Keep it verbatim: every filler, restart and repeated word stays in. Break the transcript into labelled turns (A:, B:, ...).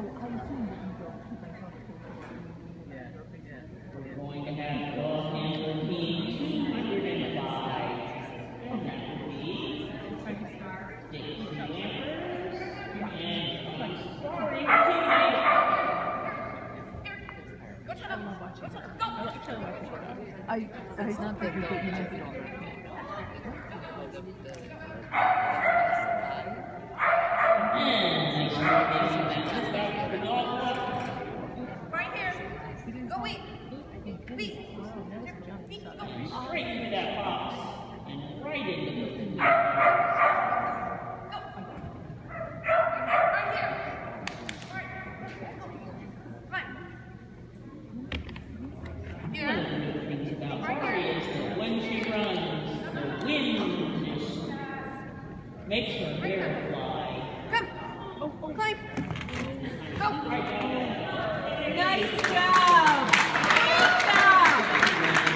A: We're going to have ball handler team two hundred five. And that would be Dixie Lampers and I'm sorry, teammate.
B: I, it's not that we don't have it.
A: And nice job, back to the dog.
C: Right here. Go wait. Wait. Wait. Go.
A: Straight into that box and right into the thing.
C: Go. Right here. Right. Come on. Here.
A: One of the good things about Mari is that when she runs, the wind just makes her hair fly.
C: Come. Climb. Go.
A: Right down there.
C: Nice job.